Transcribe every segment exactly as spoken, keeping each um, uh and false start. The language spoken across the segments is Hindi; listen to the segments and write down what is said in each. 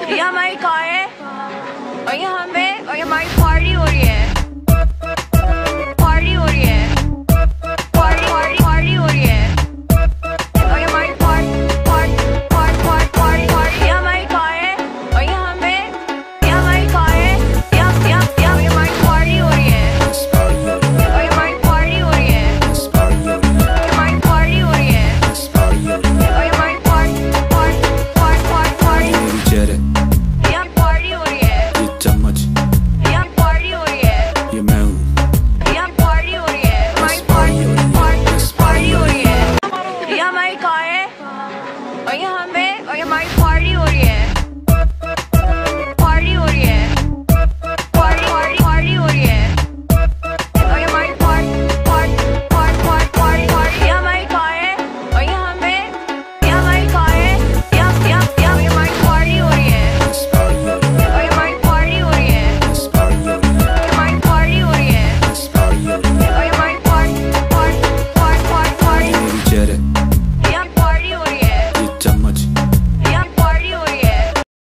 ये हमारी कार है और ये हमें और ये हमारी पार्टी हो रही है, पार्टी हो रही है, पार्टी पार्टी पार्टी हो रही है और ये हमारी party party party party party. ये हमारी कार है और ये हमें ये हमारी कार है, ये ये ये हमारी पार्टी हो रही है और ये हमारी पार्टी हो रही है, हमारी पार्टी हो रही है और ये हमारी party party party party party. ये पार्टी हो रही है, ये पार्टी हो रही है, ये पार्टी हो रही है, हमारी पार्टी पार्टी पार्टी हो रही है। ये हमारी कार है और ये हमें और ये हमारी पार्टी हो रही है, पार्टी हो रही है, पार्टी पार्टी पार्टी हो रही है और ये हमारी party party party party party. ये हमारी कार है और ये हमें ये हमारी कार है, ये ये ये हमारी पार्टी हो रही है और ये हमारी पार्टी हो रही है, हमारी पार्टी हो रही है और ये हमारी party party party party party. ये पार्टी हो रही है, ये पार्टी हो रही है।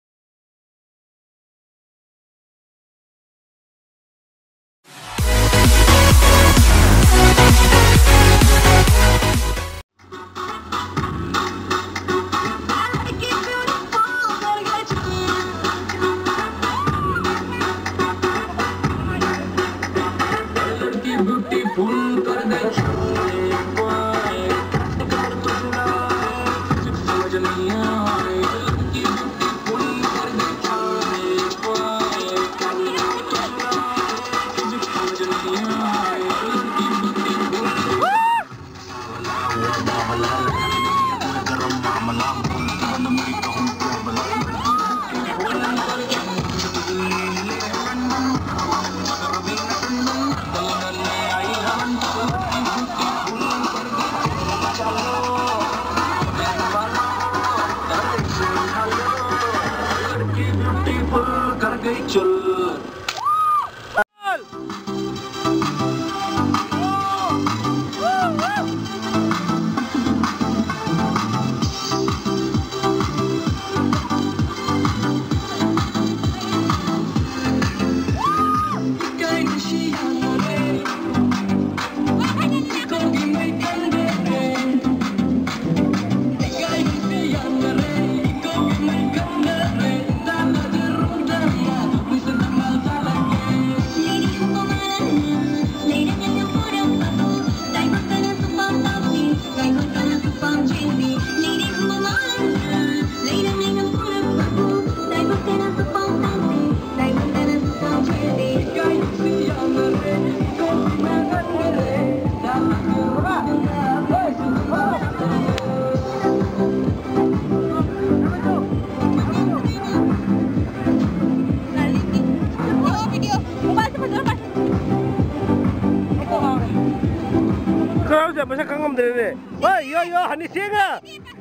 Masa kang ngom dere. Wah, yo yo hani sianga.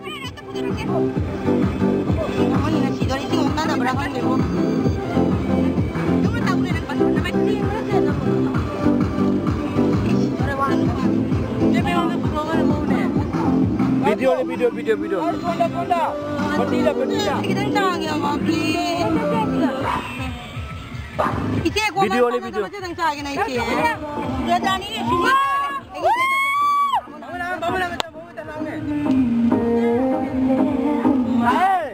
Kamu ni nasi goreng sih ngomong ada berapa ni bu? Kamu tahu ni nak pasal nama sih mana ada? Orang wan. Dia memang program mau ni. Video ni video video video. Konda konda. Berdila berdila. Kita ni tak lagi apa please. Isi aku video ni video. Macam tang lagi naik sih. Dia dah ni sini. Bawa lah macam bawa tak lang ni. Hai.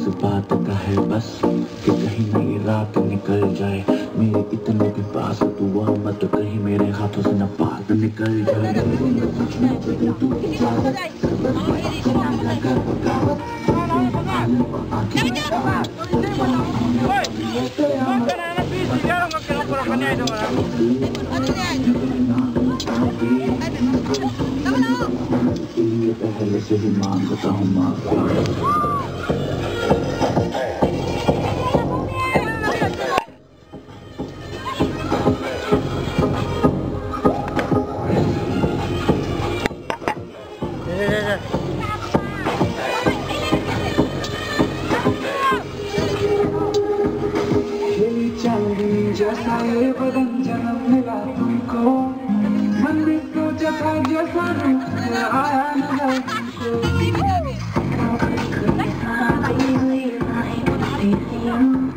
इस बात का है बस कि कहीं मेरी रात निकल जाए, मेरे इतने भी पास दुआ मत कहीं मेरे हाथों से न बात निकल जाए। पहले से ही मांगता हूँ माफी। चांदी जैसा ये बदन जन्म मिला तुमको, मंदिर को जता जैसा रूप आया नजर तुमको।